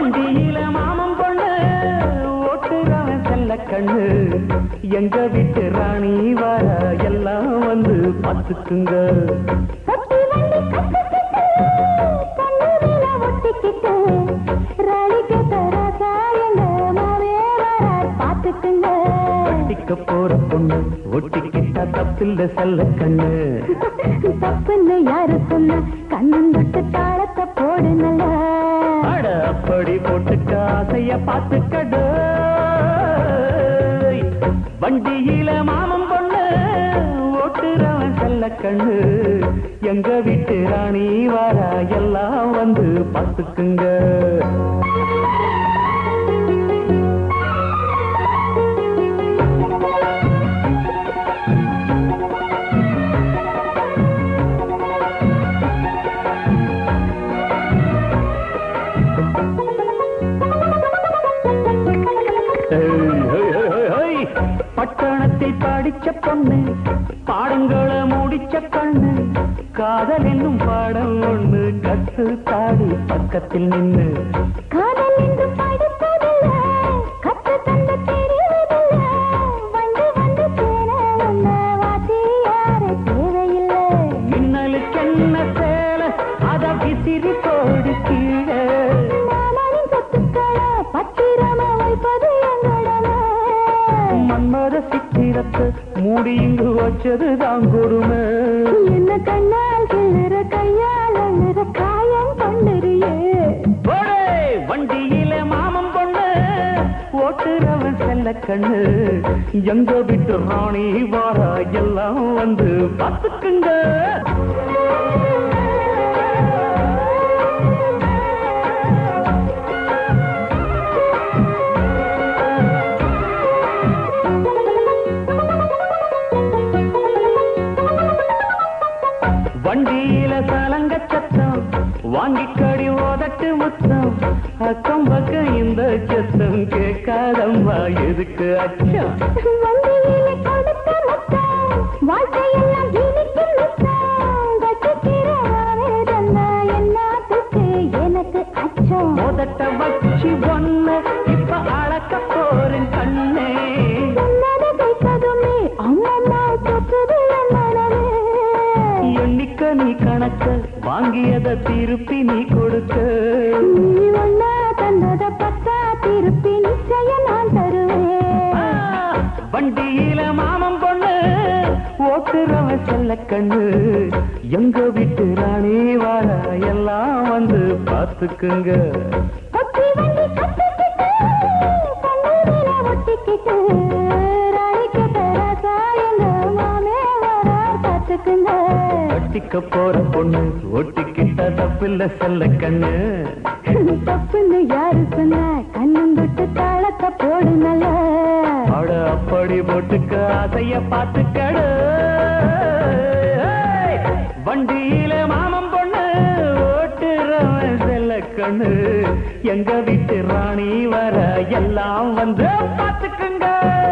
வண்டியில மாமன் பொண்ணு ஓட்டுறவன் செல்ல கண்ணு எங்க வீட்டு ராணி வர எல்லாம் வந்து பார்த்துக்குங்க ஒட்டிக்க போற பொண்ணு ஒட்டிக்கிட்டா தப்பில்ல செல்ல கண்ணு தப்புன்னு யாரு சொன்ன கண்ணன் தொட்டு தாளத்தை போடு நல்லா அட அப்படி போட்டுக்க ஆசைய பார்த்துக்கடு வண்டியில மாமன் பொண்ணு ஓட்டுறவன் செல்ல கண்ணு எங்க வீட்டு ராணி வாரா எல்லாம் வந்து பார்த்துக்குங்க பட்டணத்தில் படிச்ச பொண்ணு பாடங்களை முடிச்ச கண்ணு காதல் என்னும் பாடம் ஒண்ணு கத்து தாடி பக்கத்தில் நின்று காதல் என்று படிப்பதில்ல கத்து தந்து தெரிவதில்ல வந்து வந்து சேர வந்த வாசி யாரு தேவையில்லை மின்னலுக்கு என்ன சேல அத விசிறி போடு கீழே மாமனின் சொத்துக்களை பத்திரமா வைப்பது எங்களமே மன்மத சித்திரத்தை மூடி இங்கு வச்சதுதான் கொடுமை என்ன கண்ணால் கிளற கையால் அழுற காயம் பண்ணுறியே வண்டியில மாமன் பொண்ணு ஓட்டுறவன் செல்ல கண்ணு எங்க விட்டு ராணி வாரா எல்லாம் வந்து பார்த்துக்குங்க வண்டியில சலங்க சத்தம் வாங்கிக்கடி ஓதட்டு முத்தம் அக்கம் பக்கம் இந்த சத்தம் கேட்காதம்மா எதுக்கு அச்சம் வண்டியிலே கொடுத்த முத்தம் வாழ்க்கையெல்லாம் இனிக்கும் முத்தம் கட்டிக்கிறவாவே தந்தா என்னத்துக்கு எனக்கு அச்சம் ஓதட்ட வச்சு ஒண்ணு இப்ப அளக்க போறேன் கண்ணே சொன்னதை கேட்கதுமே அம்மம்மா தொட்டுது என் மனமே எண்ணிக்க நீ கணக்க வாங்கியத திருப்பி நீ கொடுக்க நீ ஒன்னா தந்தத பத்தா திருப்பி நிச்சயம் நான் தருவேன் வண்டியில மாமன் பொண்ணு ஓட்டுறவன் செல்ல கண்ணு எங்க வீட்டு ராணி வார எல்லாம் வந்து பார்த்துக்குங்க ஒத்தி வண்டி கட்டிக்கிட்டு கண்ணூரில ஒட்டிக்கிட்டு ராணிக்கு தராசா எங்க மாமே வரார் பார்த்துக்குங்க ஒட்டிக்க போற பொண்ணு ஒட்டிக்கிட்ட தப்பில்ல செல்ல கண்ணு தப்புன்னு யாரு சொன்ன கண்ணன் தொட்டு தாளத்தை போடு நல்லா அட அப்படி போட்டுக்க ஆசைய பார்த்துக்கடு வண்டியில மாமன் பொண்ணு ஓட்டுறவன் செல்ல கண்ணு எங்க வீட்டு ராணி வர எல்லாம் வந்து பார்த்துக்குங்க